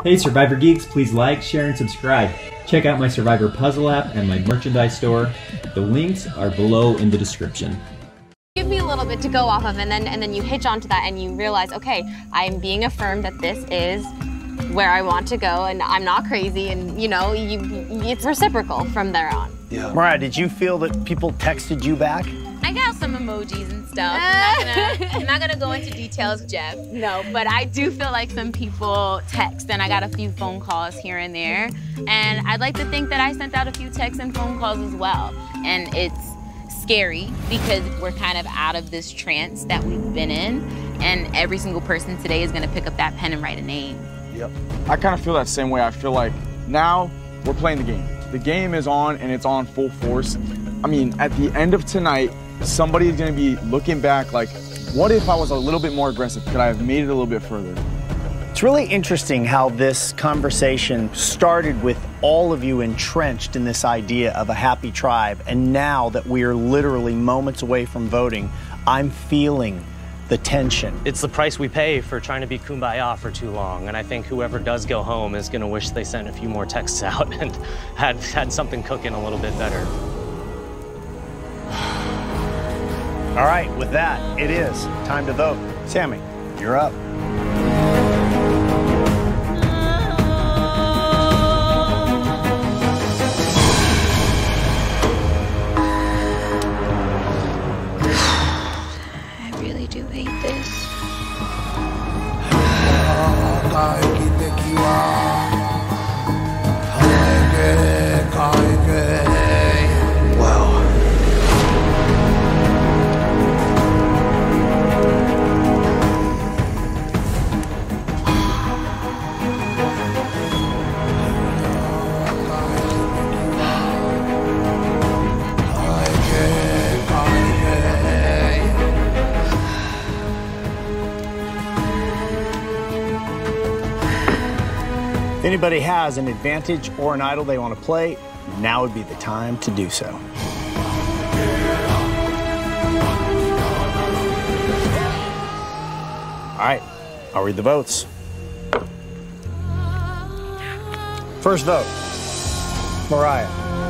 Hey Survivor Geeks, please like, share, and subscribe. Check out my Survivor Puzzle app and my merchandise store. The links are below in the description. Give me a little bit to go off of, and then you hitch onto that and you realize, okay, I'm being affirmed that this is where I want to go and I'm not crazy, and you know, it's reciprocal from there on. Yeah. Morriah, did you feel that people texted you back? I got some emojis and stuff. I'm not gonna go into details, Jeff. No, but I do feel like some people text, and I got a few phone calls here and there. And I'd like to think that I sent out a few texts and phone calls as well. And it's scary because we're kind of out of this trance that we've been in, and every single person today is gonna pick up that pen and write a name. Yep. I kind of feel that same way. I feel like now we're playing the game. The game is on, and it's on full force. I mean, at the end of tonight, somebody is going to be looking back like, what if I was a little bit more aggressive? Could I have made it a little bit further? It's really interesting how this conversation started with all of you entrenched in this idea of a happy tribe, and now that we are literally moments away from voting, I'm feeling the tension. It's the price we pay for trying to be kumbaya for too long, and I think whoever does go home is going to wish they sent a few more texts out and had something cooking a little bit better. All right, with that, it is time to vote. Sammy, you're up. I really do hate this. Wow. If anybody has an advantage or an idol they want to play, now would be the time to do so. All right, I'll read the votes. First vote, Morriah.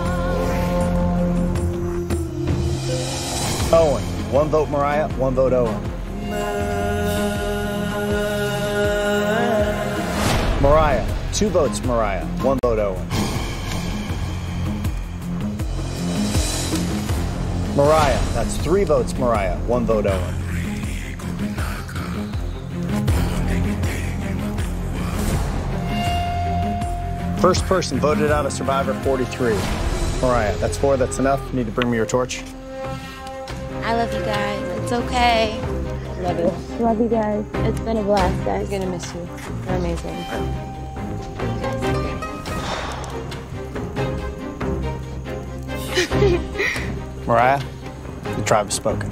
Owen, 1 vote Morriah, 1 vote Owen. Morriah, 2 votes Morriah, 1 vote Owen. Morriah, that's 3 votes Morriah, 1 vote Owen. First person voted out of Survivor 43. Morriah, that's 4, that's enough. You need to bring me your torch. I love you guys. It's okay. Love you. Love you guys. It's been a blast, guys. I'm gonna miss you. You're amazing. Morriah, the tribe has spoken.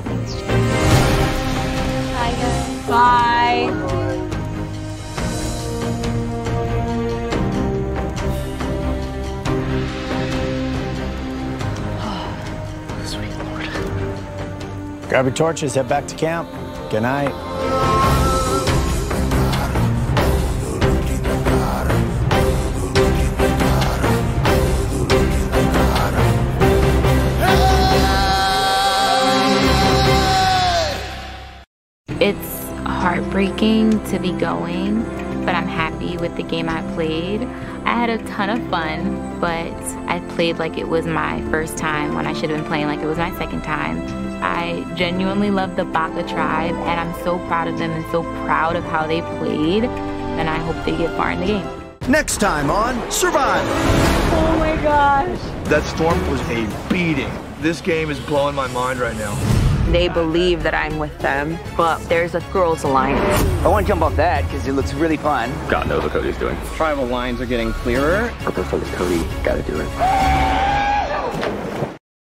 Bye, guys. Bye. Sweet Lord. Grab your torches, head back to camp. Good night. It's heartbreaking to be going, but I'm happy with the game I played. I had a ton of fun, but I played like it was my first time when I should have been playing like it was my second time. I genuinely love the Baka tribe, and I'm so proud of them and so proud of how they played, and I hope they get far in the game. Next time on Survive. Oh my gosh. That storm was a beating. This game is blowing my mind right now. They believe that I'm with them, but there's a girls' alliance. I want to jump off that because it looks really fun. God knows what Cody's doing. Tribal lines are getting clearer. Purple for Cody, gotta do it.